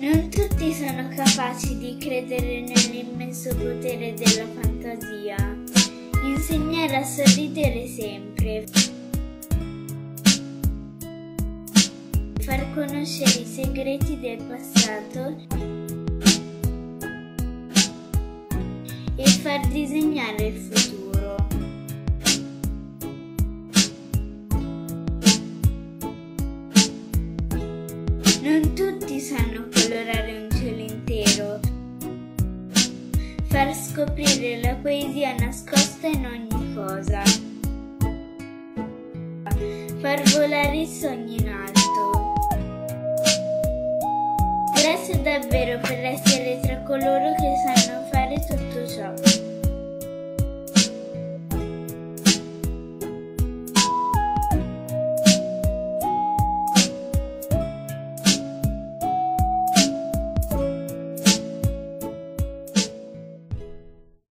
Non tutti sono capaci di credere nell'immenso potere della fantasia. Insegnare a sorridere sempre. Far conoscere i segreti del passato e far disegnare il futuro. Non tutti sanno colorare un cielo intero, far scoprire la poesia nascosta in ogni cosa, far volare i sogni in alto. Grazie davvero per essere tra coloro che sanno fare tutto ciò.